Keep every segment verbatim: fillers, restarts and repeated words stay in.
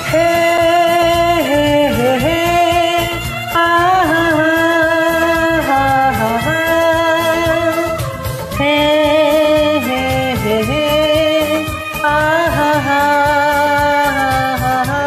हे हे हे हे आ हा हा हा हा हे हे हे हे आ हा हा हा।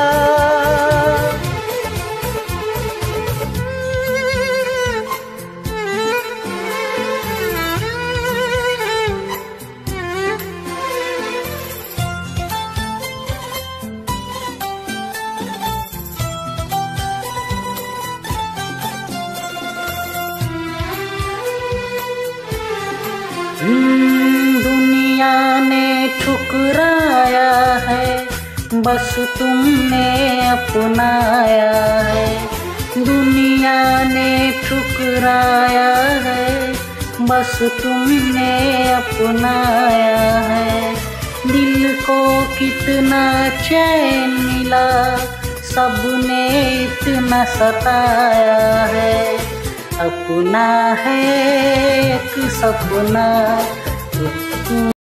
दुनिया ने ठुकराया है, बस तुमने अपनाया है। दुनिया ने ठुकराया है, बस तुमने अपनाया है। दिल को कितना चैन मिला, सबने इतना सताया है। अपना है एक सपना